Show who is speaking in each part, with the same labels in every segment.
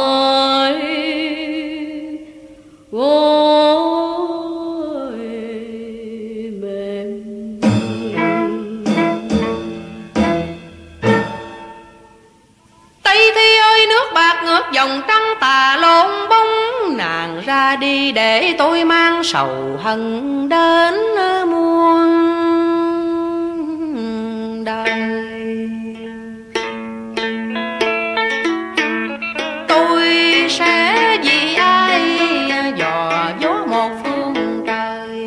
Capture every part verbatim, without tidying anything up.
Speaker 1: ơi gối mềm. Tây Thi ơi nước bạc ngược dòng trăng tà lộn bóng, nàng ra đi để tôi mang sầu hận đến muôn đời. Tôi sẽ vì ai dò dỗ một phương trời,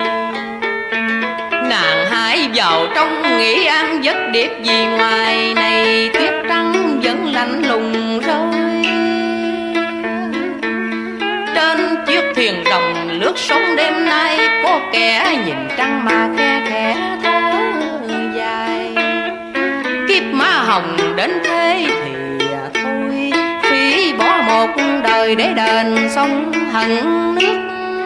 Speaker 1: nàng hãy vào trong nghĩ an giấc điệp, vì ngoài này tuyết trắng vẫn lạnh lùng rơi. Trên chiếc thuyền rồng lướt sóng đêm nay, có kẻ nhìn trăng mà khe khẽ thở dài. Kiếp má hồng đến thế thì thôi, phí bỏ một đời để đền sông hận nước.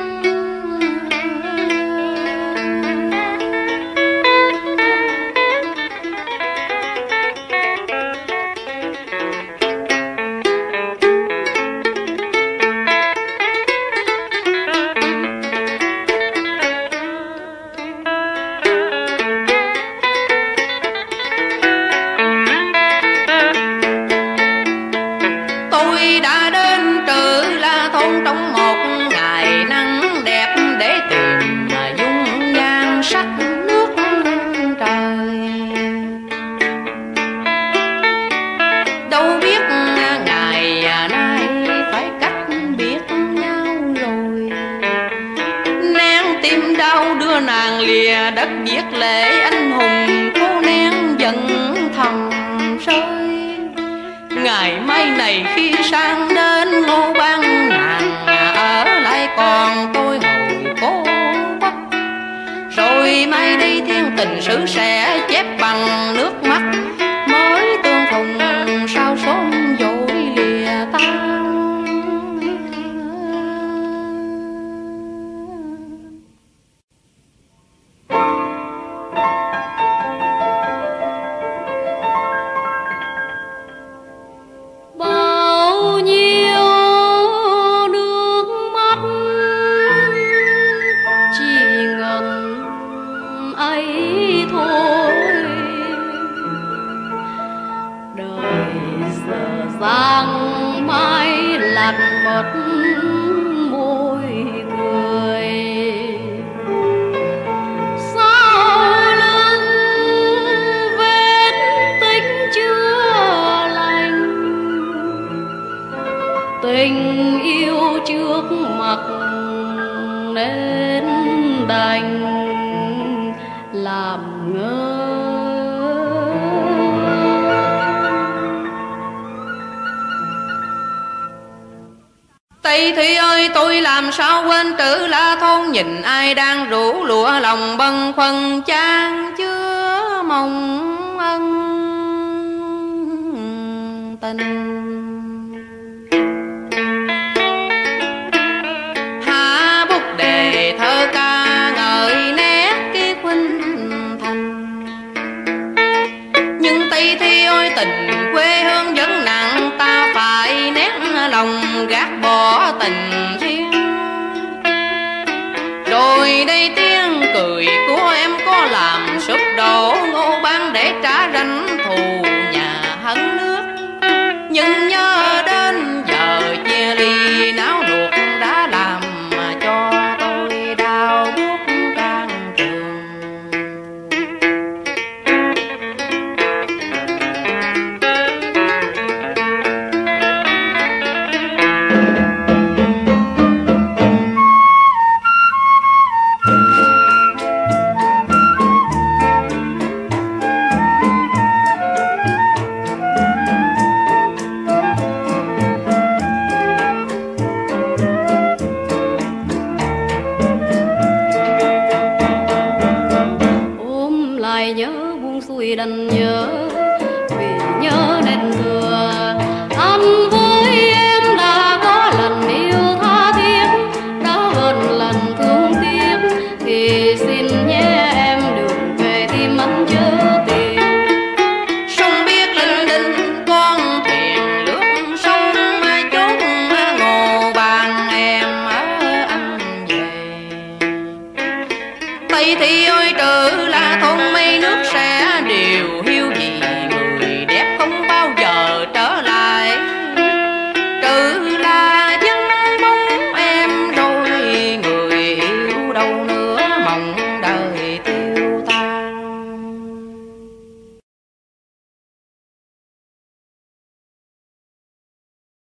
Speaker 1: Đất viết lệ anh hùng, cô nén giận thầm rơi. Ngày mai này khi sang đến Ngô Bang, nàng ở lại còn tôi ngồi cố quắc. Rồi mai đây thiên tình sử sẽ chép bằng nước mắt, mới tương phùng sao sớm vội lìa tan.
Speaker 2: Vàng mai lặt mất môi cười, sau lưng vết tích chưa lành. Tình yêu trước mặt nên đành làm ngơ.
Speaker 1: Tây Thi ơi tôi làm sao quên Trữ La Thôn, nhìn ai đang rủ lụa lòng bâng khuâng, chan chứa mong ân tình. Hạ bút đề thơ ca ngợi nét ký khuynh thành, nhưng Tây Thi ơi tình quê hương vẫn nặng, ta phải nén lòng gác bỏ tình riêng. Rồi đây tiếng cười của em có làm sụp đổ Ngô Bang để trả ranh thù nhà hận nước. Nhưng nhớ đến giờ chia ly náo ruột đã làm mà cho tôi đau buốt can trường.
Speaker 2: Nhớ buông xuôi đành nhớ